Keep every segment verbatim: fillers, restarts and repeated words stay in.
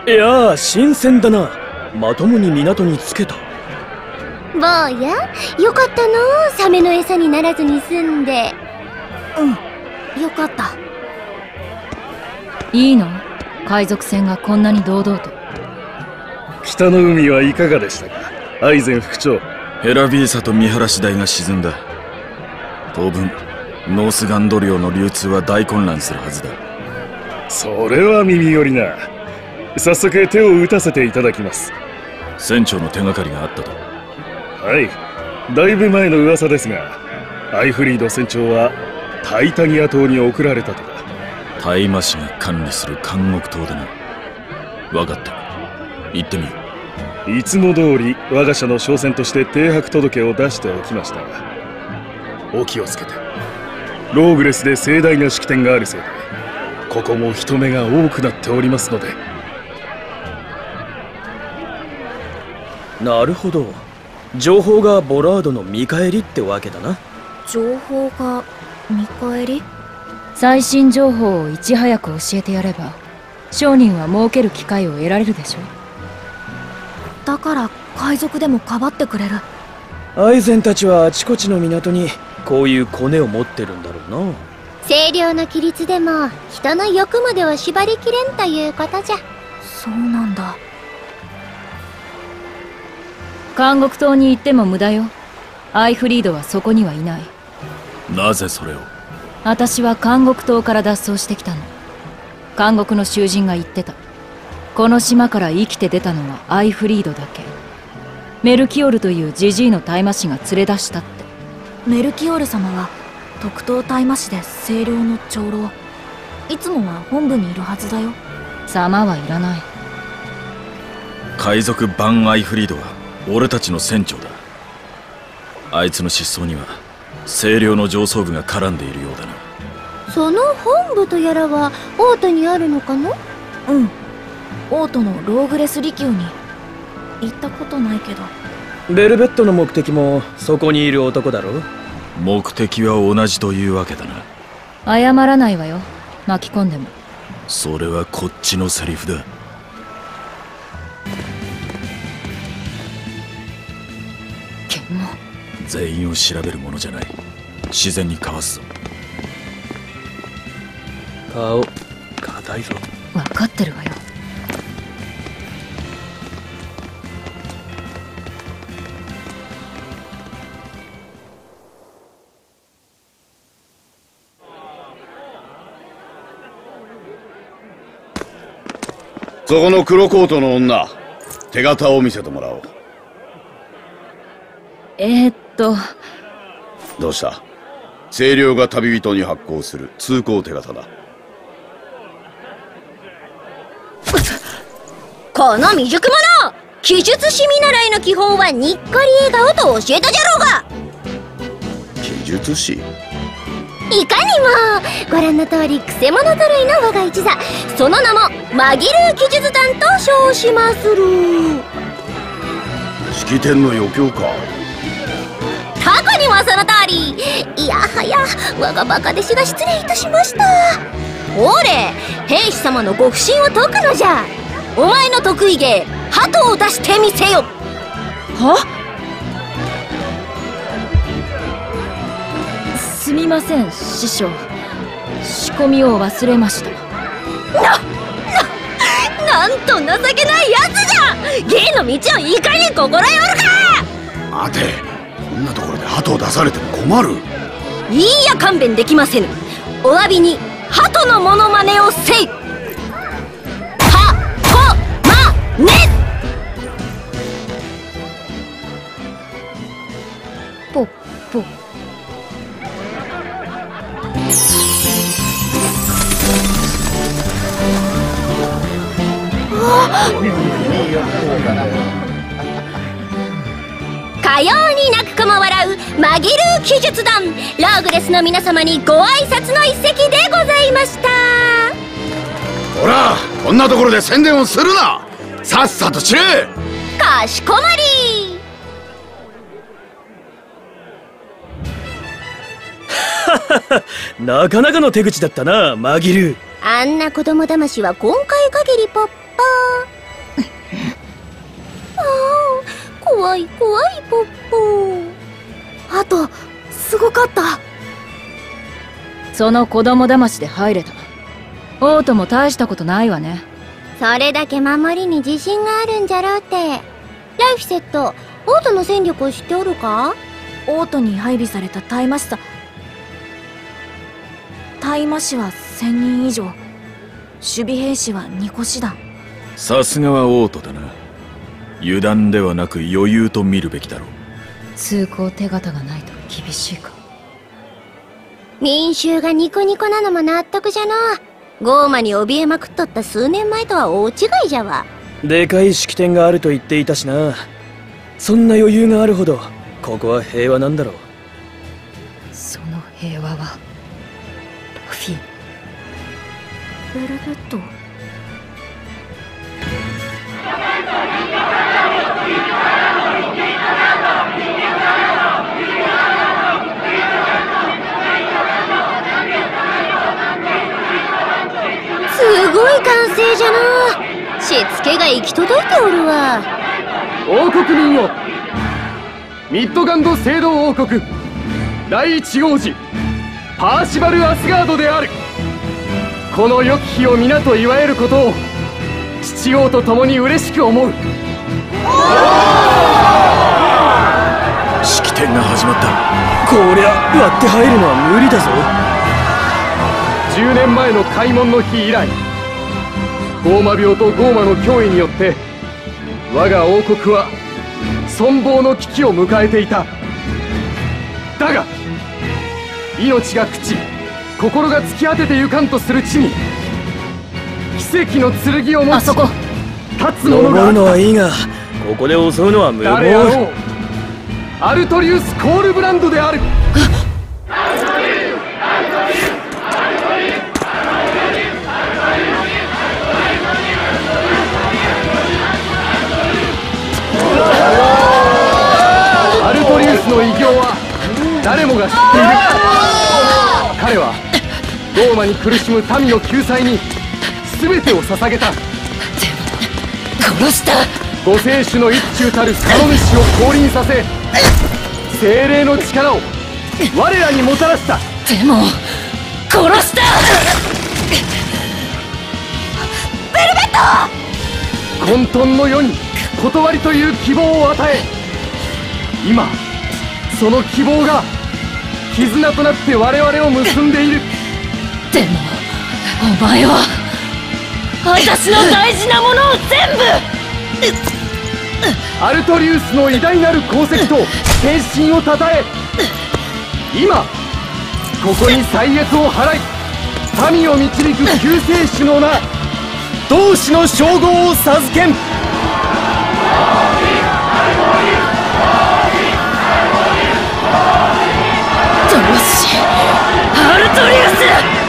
いやー、新鮮だな。まともに港につけた。 坊や、よかったのう、サメの餌にならずに済んで。 うん、よかった。いいの？海賊船がこんなに堂々と。 北の海はいかがでしたか、アイゼン副長。 ヘラビーサと見晴らし台が沈んだ。当分ノースガンド領の流通は大混乱するはずだ。 それは耳寄りな。早速手を打たせていただきます。 船長の手がかりがあったと。 はい、だいぶ前の噂ですが、アイフリード船長はタイタニア島に送られたとか。 大魔使が管理する監獄島だな。分かった、行ってみよう。いつも通り我が社の商船として停泊届を出しておきました。お気をつけて。ローグレスで盛大な式典があるせいで、ここも人目が多くなっておりますので。 なるほど、情報がボラードの見返りってわけだな。 情報が見返り？最新情報をいち早く教えてやれば商人は儲ける機会を得られるでしょ。だから海賊でもかばってくれる。 アイゼンたちはあちこちの港にこういうコネを持ってるんだろうな。 清涼な規律でも人の欲までは縛りきれんということじゃ。 そうなんだ。監獄島に行っても無駄よ。アイフリードはそこにはいない。 なぜそれを？ 私は監獄島から脱走してきたの。監獄の囚人が言ってた。この島から生きて出たのはアイフリードだけ。メルキオルというジジイの大魔使が連れ出したって。メルキオル様は特等大魔使で清涼の長老。いつもは本部にいるはずだよ。様はいらない。 海賊バン・アイフリードは俺たちの船長だ。あいつの失踪には清涼の上層部が絡んでいるようだな。 その本部とやらはオートにあるのかな？ うん、オートのローグレス離宮に行ったことないけど。 ベルベットの目的もそこにいる男だろう。 目的は同じというわけだな。 謝らないわよ、巻き込んでも。 それはこっちのセリフだ。 剣も全員を調べるものじゃない。自然にかわすぞ。 顔硬いぞ。 分かってるわよ。 そこの黒コートの女、手形を見せてもらおう。 えー、っとどうした？清涼が旅人に発行する通行手形だ。 この未熟者、記述師見習いの基本はにっこり笑顔と教えたじゃろうが。 記述師？ いかにも。ご覧の通りくせ者揃いの我が一座、その名も紛る記述団と称しまする。 式典の余興か。 過去にもその通り。いやはや、我がバカ弟子が失礼いたしました。ほれ、兵士様のご不審を解くのじゃ。お前の得意芸、鳩を出してみせよ。 は？すみません師匠、仕込みを忘れました。 な、な、なんと情けないやつじゃ。芸の道をいかに心得おるか。 待て、こんなところで鳩を出されても困る。 いいや、勘弁できませぬ。お詫びに鳩のモノマネをせい。は、ほ、ま、ね。 ぽっぽ。 かように泣く子も笑う紛る記述団、ローグレスの皆様にご挨拶の一席でございました。 ほら、こんなところで宣伝をするな。さっさと散れ。 かしこまり。 なかなかの手口だったな、マギル。 あんな子供騙しは今回限りポッポー。 怖い怖いポッポ。あとすごかった。 その子供騙しで入れた。王都も大したことないわね。 それだけ守りに自信があるんじゃろうって。ライフセット、王都の戦力を知っておるか？ 王都に配備された大魔師さ。大魔師はせんにん以上、守備兵士はにこ師団。 さすがは王都だな。油断ではなく余裕と見るべきだろう。 通行手形がないと厳しいか。 民衆がニコニコなのも納得じゃの。ゴーマに怯えまくっとった数年前とは大違いじゃわ。 でかい式典があると言っていたしな。そんな余裕があるほどここは平和なんだろう。 その平和はラフィ。 ベルベット。 すごい歓声じゃな。しつけが行き届いておるわ。 王国民よ、ミッドガンド聖堂王国第一王子パーシバル・アスガードである。この良き日を皆と祝えることを父王と共に嬉しく思う。 式典が始まった。 こりゃ割って入るのは無理だぞ。 じゅうねんまえの開門の日以来、ゴーマ病とゴーマの脅威によって我が王国は存亡の危機を迎えていた。だが命が朽ち心が突き果ててゆかんとする地に奇跡の剣を持ちあそこ立つ者が登るのはいいがここで襲うのは無誰あろ謀。 う。アルトリウス・コールブランドである。アルトリウスの偉業は誰もが知っている。彼はローマに苦しむ民の救済に全てを捧げた。 殺した。 五聖種の一中たるカノメシを降臨させ、精霊の力を我らにもたらした。 でも殺した。 混沌の世に断りという希望を与え、今その希望が絆となって我々を結んでいる。 でもお前は私の大事なものを全部。 アルトリウスの偉大なる功績と献身をたたえ、今ここに歳月を払い民を導く救世主の名、同志の称号を授けん。 よし、アルトリウス。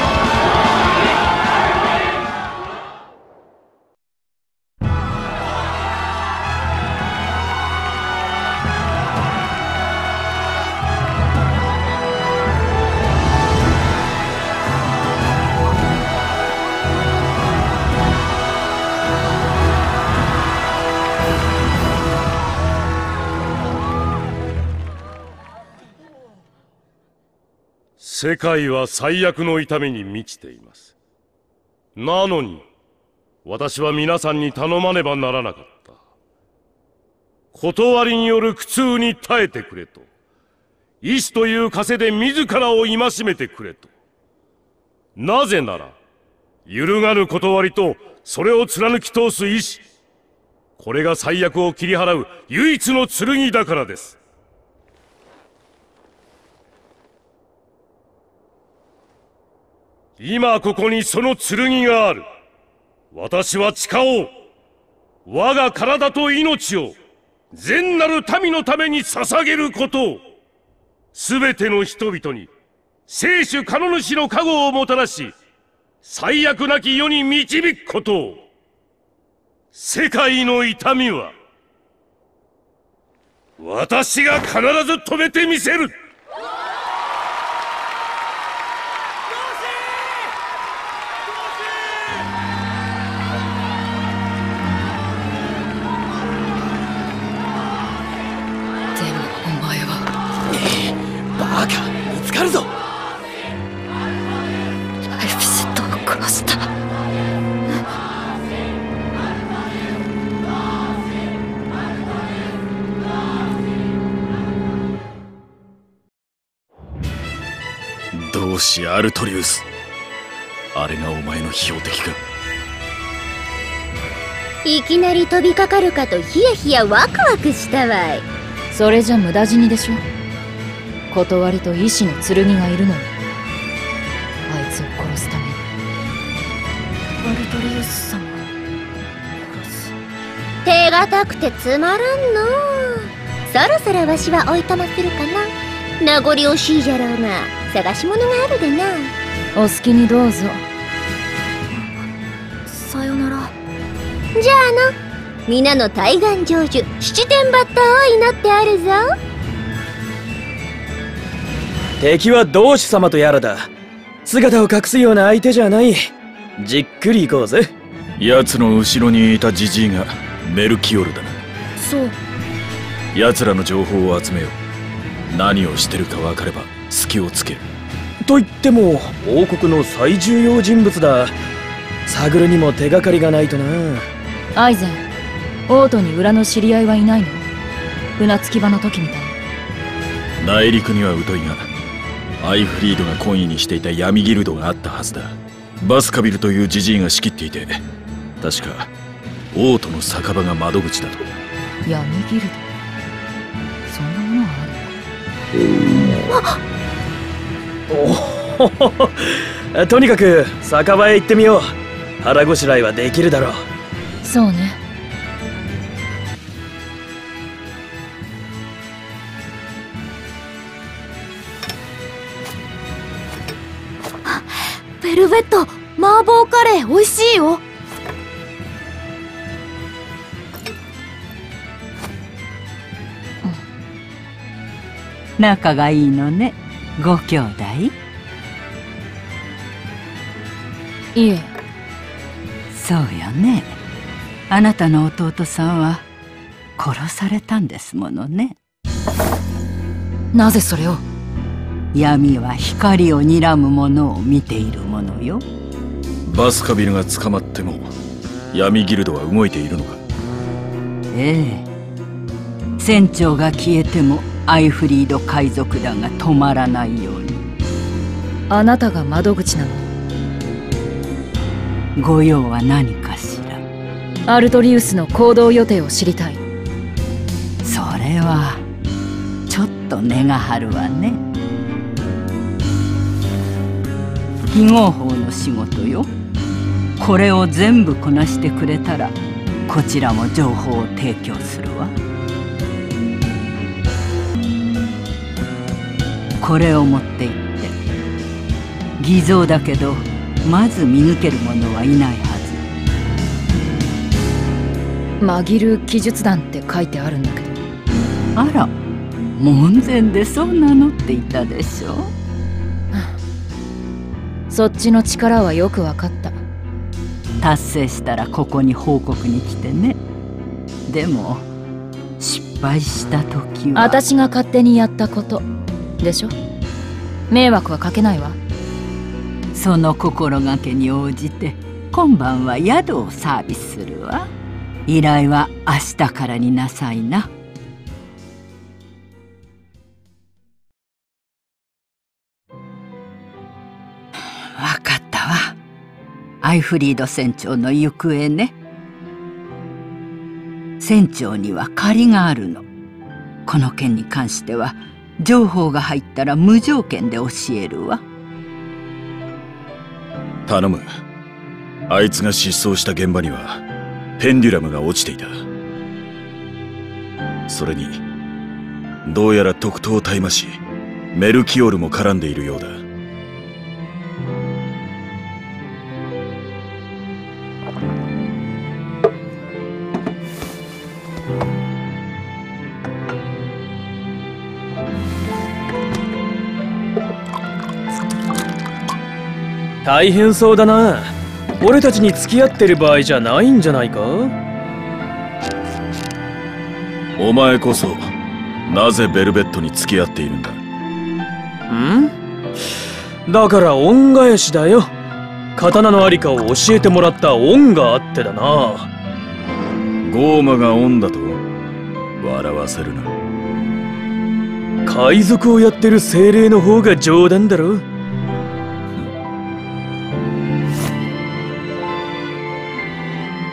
世界は最悪の痛みに満ちています。なのに私は皆さんに頼まねばならなかった。断りによる苦痛に耐えてくれと、意志という枷で自らを戒めてくれと。なぜなら揺るがぬ断りとそれを貫き通す意志、これが最悪を切り払う唯一の剣だからです。今ここにその剣がある。私は誓おう。我が体と命を善なる民のために捧げることを。すべての人々に聖主カノ主の加護をもたらし、最悪なき世に導くことを。世界の痛みは私が必ず止めてみせる。 同志アルトリウス、あれがお前の標的か。 いきなり飛びかかるかとヒヤヒヤワクワクしたわい。 それじゃ無駄死にでしょ。断りと意志の剣がいるのに、あいつを殺すために。 アルトリウス様を殺す。 手堅くてつまらんの。そろそろわしはおいとまするかな。名残惜しいじゃろうが探し物があるでな。 お好きにどうぞ。 さよなら。 じゃあな、皆の大願成就七天抜刀を祈ってあるぞ。 敵は同志様とやらだ。姿を隠すような相手じゃない。じっくり行こうぜ。 奴の後ろにいたジジイがメルキオルだな。 そう。 奴らの情報を集めよう。何をしてるか分かれば隙をつける。 と言っても王国の最重要人物だ。探るにも手がかりがないとな。 アイゼン、王都に裏の知り合いはいないの？船着き場の時みたいに。 内陸には疎いが、アイフリードが懇意にしていた闇ギルドがあったはずだ。バスカビルというジジイが仕切っていて、確か王都の酒場が窓口だと。 闇ギルド、そんなものがある。おとにかく酒場へ行ってみよう。腹ごしらえはできるだろう。 そうね。 ベルベット、麻婆カレー美味しいよ。 仲がいいのね、ご兄弟。 いえ。 そうよね。あなたの弟さんは殺されたんですものね。 なぜそれを？ 闇は光を睨むものを見ているものよ。 バスカビルが捕まっても闇ギルドは動いているのか？ ええ。船長が消えてもアイフリード海賊団が止まらないように。 あなたが窓口なの？ ご用は何かしら？ アルトリウスの行動予定を知りたい。 それはちょっと値が張るわね。非合法の仕事よ。これを全部こなしてくれたらこちらも情報を提供するわ。これを持って行って、偽造だけどまず見抜ける者はいないはず。 マギル記述団って書いてあるんだけど。 あら、門前でそう名乗っていたでしょ。 そっちの力はよく分かった。 達成したらここに報告に来てね。でも失敗した時は私が勝手にやったことでしょ。迷惑はかけないわ。 その心がけに応じて今晩は宿をサービスするわ。依頼は明日からになさいな。わかったわ。アイフリード船長の行方ね。船長には借りがあるの。この件に関しては情報が入ったら無条件で教えるわ。 頼む。あいつが失踪した現場にはペンデュラムが落ちていた。それにどうやら特等大魔師メルキオルも絡んでいるようだ。 大変そうだな。俺たちに付き合ってる場合じゃないんじゃないか？ お前こそなぜベルベットに付き合っているんだ？ ん？だから恩返しだよ。刀のありかを教えてもらった恩があってだな。 ゴーマが恩だと笑わせるな。 海賊をやってる精霊の方が冗談だろ。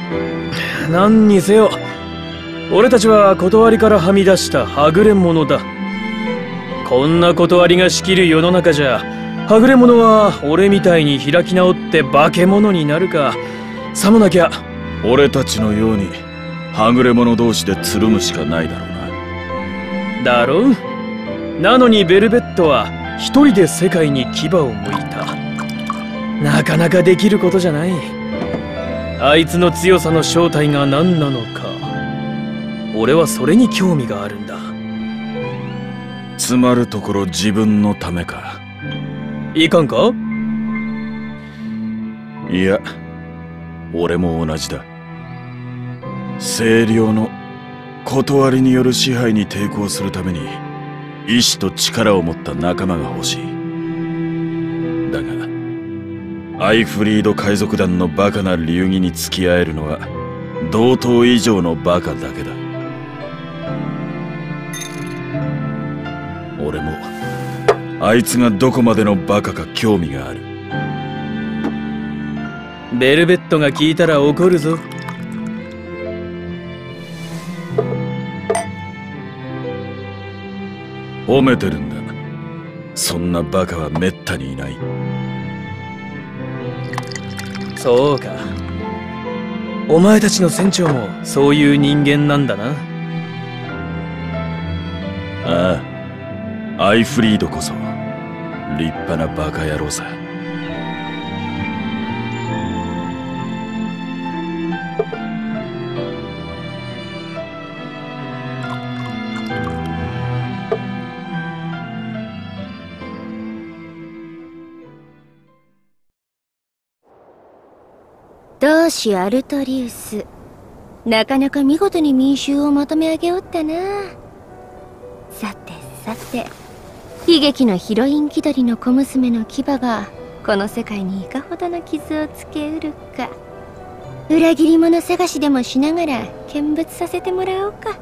何にせよ俺たちは断りからはみ出したはぐれ者だ。こんな断りが仕切る世の中じゃはぐれ者は俺みたいに開き直って化け物になるか、さもなきゃ俺たちのようにはぐれ者同士でつるむしかないだろうな。 だろう。なのにベルベットは一人で世界に牙を向いた。なかなかできることじゃない。あいつの強さの正体が何なのか、俺はそれに興味があるんだ。 つまるところ自分のためか。 いかんか？ いや、俺も同じだ。清涼の断りによる支配に抵抗するために意志と力を持った仲間が欲しい。だがアイフリード海賊団のバカな流儀に付き合えるのは同等以上のバカだけだ。俺もあいつがどこまでのバカか興味がある。 ベルベットが聞いたら怒るぞ。 褒めてるんだ。そんなバカはめったにいない。 そうか。お前たちの船長もそういう人間なんだな。 ああ、アイフリードこそ立派なバカ野郎さ。 同志アルトリウス、なかなか見事に民衆をまとめ上げおったな。さてさて、悲劇のヒロイン気取りの小娘の牙がこの世界にいかほどの傷をつけうるか、裏切り者探しでもしながら見物させてもらおうか。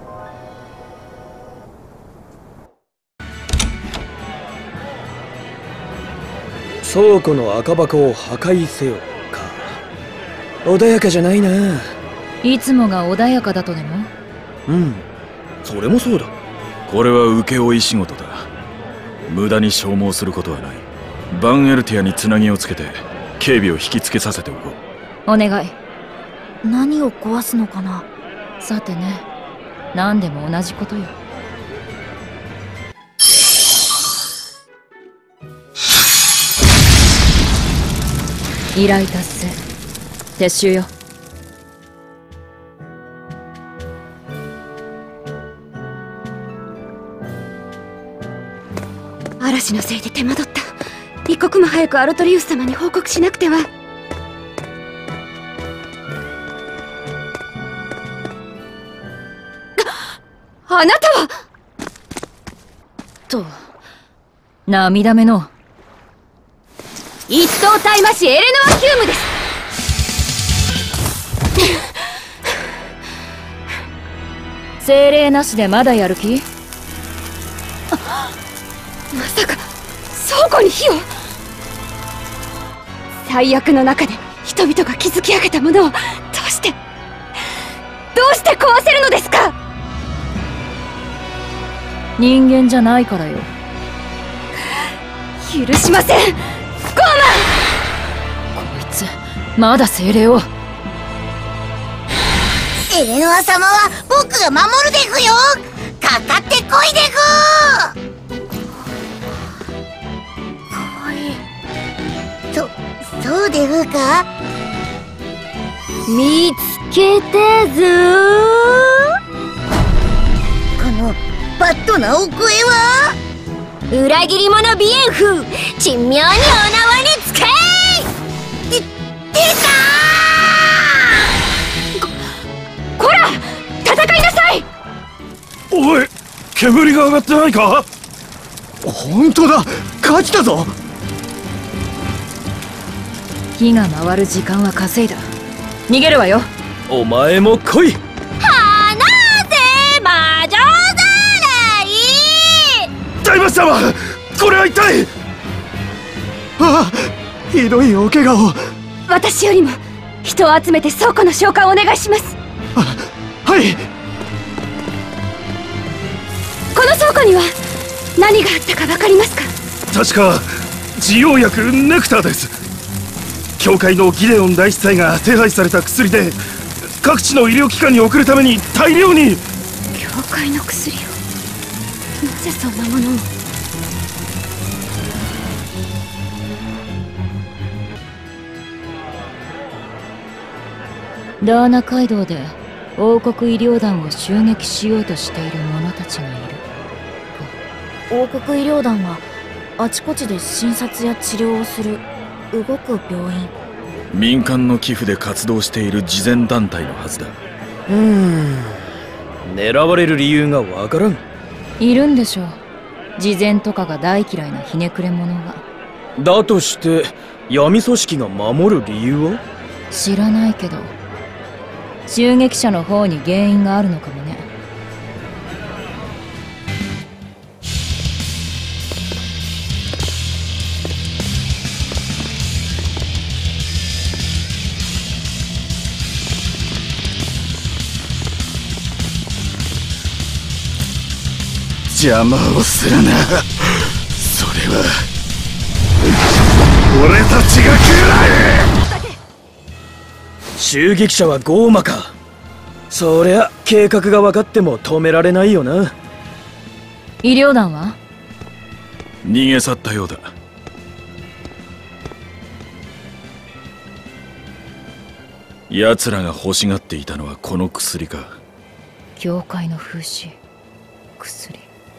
倉庫の赤箱を破壊せよか。穏やかじゃないな。 いつもが穏やかだとでも？ うん、それもそうだ。 これは請負仕事だ。無駄に消耗することはない。バンエルティアにつなぎをつけて警備を引きつけさせておこう。お願い。 何を壊すのかな。 さてね、何でも同じことよ。依頼達成。撤収よ。 嵐のせいで手間取った。一刻も早くアルトリウス様に報告しなくては。あ、あなたはと涙目の一等大魔師エレノア・ヒュームです。 精霊なしでまだやる気？ まさか倉庫に火を。最悪の中で人々が築き上げたものをどうしてどうして壊せるのですか？ 人間じゃないからよ。 許しません、ゴーマン。 こいつまだ精霊を。 エレノア様は僕が守るでぐよ。かかってこいでぐ。かわいい。そそうでぐか。 見つけたぞこのバッドなお声は。 裏切り者ビエンフ、珍妙にお縄につけ。 で出たー。こら、戦いなさい。 おい、煙が上がってないか。本当だ、火事だぞ。 火が回る時間は稼いだ。逃げるわよ。 お前も来い。 はなぜ魔女ざらい。 大魔様、これは一体。ああ、ひどいお怪我を。 私よりも人を集めて倉庫の召喚をお願いします。 はい。 この倉庫には何があったか分かりますか？ 確か治療薬ネクターです。教会のギデオン大司祭が手配された薬で、各地の医療機関に送るために大量に。 教会の薬を、なぜそんなものを。 ダーナ街道で王国医療団を襲撃しようとしている者たちがいる。 王国医療団はあちこちで診察や治療をする動く病院。 民間の寄付で活動している慈善団体のはずだ。 うーん、狙われる理由がわからん。 いるんでしょう、慈善とかが大嫌いなひねくれ者が。 だとして闇組織が守る理由は？ 知らないけど襲撃者の方に原因があるのかもね。 邪魔をするな。それは俺たちが食らえ。 襲撃者はゴーマか。そりゃ計画が分かっても止められないよな。 医療団は？ 逃げ去ったようだ。奴らが欲しがっていたのはこの薬か。 教会の風刺、薬。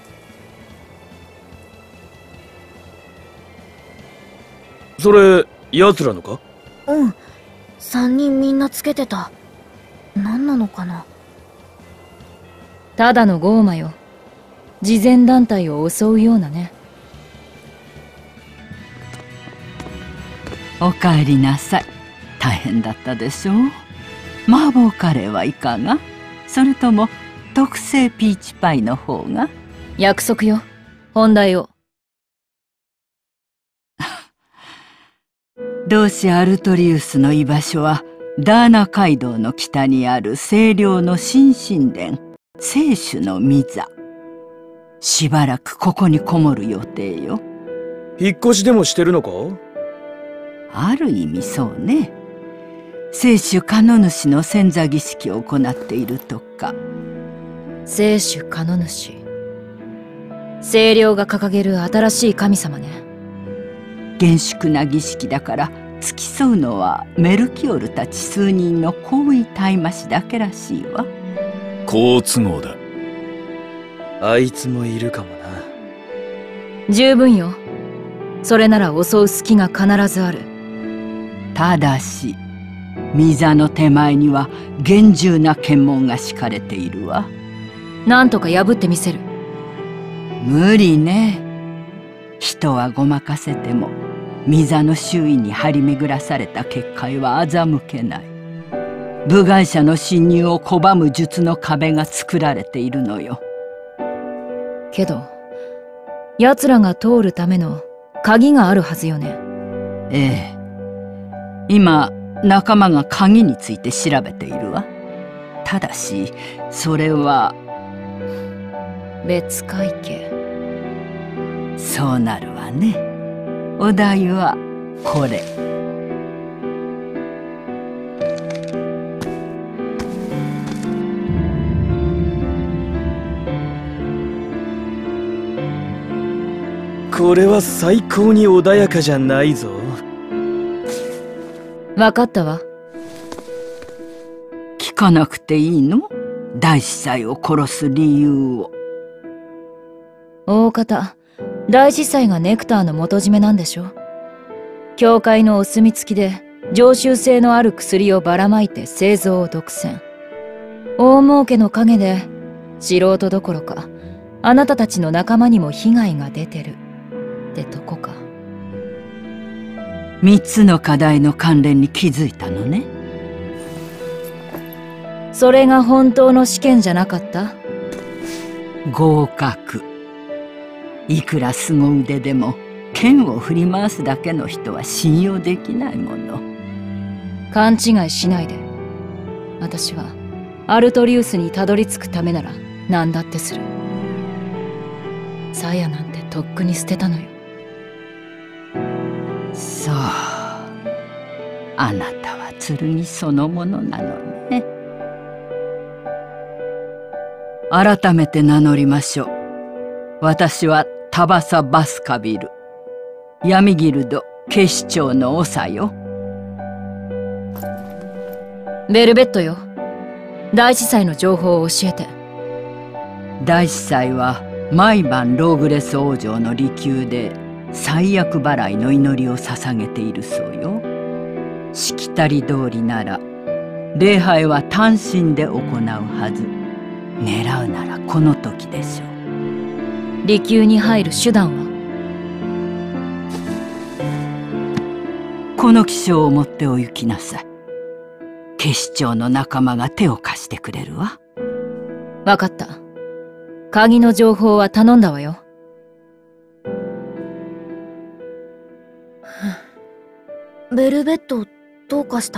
それ奴らのか？ うん、三人みんなつけてた。何なのかな。 ただのゴーマよ。慈善団体を襲うようなね。 おかえりなさい。大変だったでしょう。麻婆カレーはいかが？それとも特製ピーチパイの方が？ 約束よ。本題を。 同志アルトリウスの居場所はダーナ街道の北にある清涼の新神殿聖主の御座。しばらくここにこもる予定よ。 引っ越しでもしてるのか？ ある意味そうね。聖主カノ主の遷座儀式を行っているとか。 聖主カノ主、清涼が掲げる新しい神様ね。 厳粛な儀式だから付き添うのはメルキオルたち数人の高位大魔師だけらしいわ。 好都合だ。 あいつもいるかもな。 十分よ。それなら襲う隙が必ずある。 ただし御座の手前には厳重な検問が敷かれているわ。 なんとか破ってみせる。 無理ね。人はごまかせても御座の周囲に張り巡らされた結界は欺けない。部外者の侵入を拒む術の壁が作られているのよ。 けど奴らが通るための鍵があるはずよね。 ええ。今仲間が鍵について調べているわ。ただしそれは別会計。 そうなるわね。お題はこれ。 これは最高に穏やかじゃないぞ。 分かったわ。 聞かなくていいの？大司祭を殺す理由を。 大方大司祭がネクターの元締めなんでしょ。教会のお墨付きで常習性のある薬をばらまいて製造を独占。大儲けの陰で素人どころかあなたたちの仲間にも被害が出てるってとこか。 三つの課題の関連に気づいたのね。 それが本当の試験じゃなかった？ 合格。いくら凄腕でも剣を振り回すだけの人は信用できないもの。 勘違いしないで。私はアルトリウスにたどり着くためなら何だってする。サヤなんてとっくに捨てたのよ。 そう、あなたは剣そのものなのね。改めて名乗りましょう。私はタバサ・バスカビル、闇ギルド警視庁の長よ。 ベルベットよ。大司祭の情報を教えて。 大司祭は毎晩ローグレス王女の離宮で最悪払いの祈りを捧げているそうよ。しきたり通りなら礼拝は単身で行うはず。狙うならこの時でしょう。 離宮に入る手段は？ この記章を持ってお行きなさい。警視庁の仲間が手を貸してくれるわ。 わかった。鍵の情報は頼んだわよ。 ベルベットどうかした？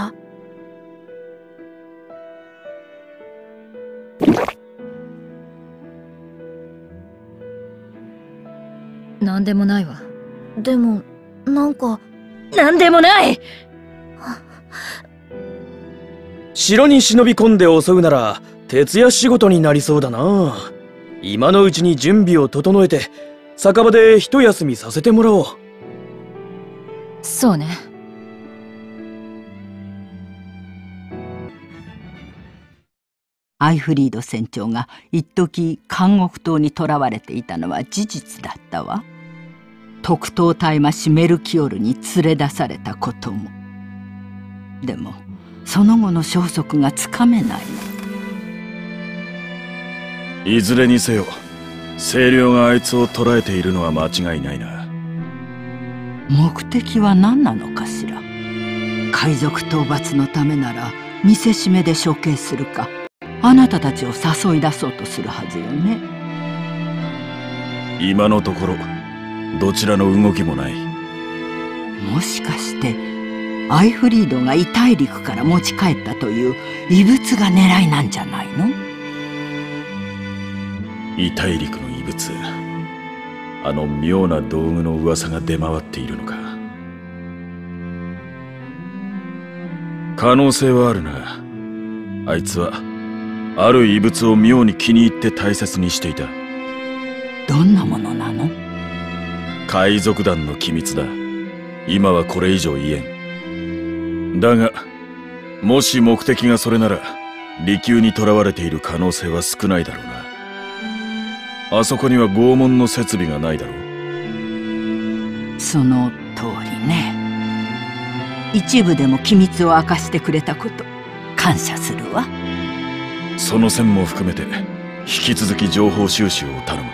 なんでもないわ。 でもなんかなんでもない。 城に忍び込んで襲うなら徹夜仕事になりそうだな。今のうちに準備を整えて酒場で一休みさせてもらおう。 そうね。 アイフリード船長が一時監獄島に囚われていたのは事実だったわ。特等大魔師メルキオルに連れ出されたことも。でもその後の消息がつかめないの。 いずれにせよ清涼があいつを捕らえているのは間違いないな。 目的は何なのかしら。海賊討伐のためなら見せしめで処刑するか、あなたたちを誘い出そうとするはずよね。 今のところどちらの動きもない。 もしかしてアイフリードが異大陸から持ち帰ったという異物が狙いなんじゃないの？ 異大陸の異物、あの妙な道具の噂が出回っているのか。可能性はあるな。あいつはある異物を妙に気に入って大切にしていた。 どんなものなの？ 海賊団の機密だ。今はこれ以上言えん。だがもし目的がそれなら離宮に囚われている可能性は少ないだろうな。あそこには拷問の設備がないだろう。 その通りね。一部でも機密を明かしてくれたこと感謝するわ。 その線も含めて引き続き情報収集を頼む。